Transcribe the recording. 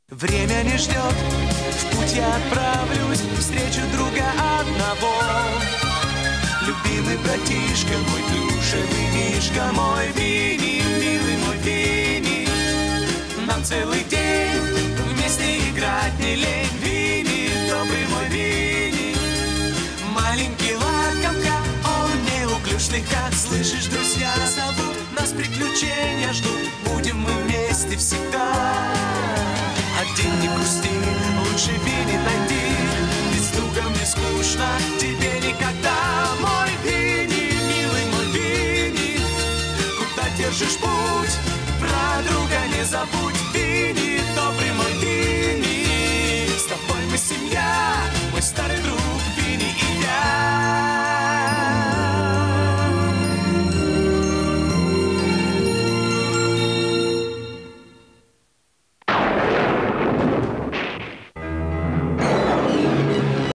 Время не ждет, в путь я отправлюсь, встречу друга одного. Любимый братишка, мой плюшевый мишка, мой Винни, милый мой Винни. Нам целый день вместе играть не лень, Винни, добрый мой Винни. Маленький лакомка, он неуклюж слегка. Слышишь, друзья зовут, нас приключения ждут. Будем мы вместе всегда. Один не грусти, лучше Винни найди, ведь с другом не скучно тебе никогда. Мой Винни, милый мой Винни, куда держишь путь, про друга не забудь.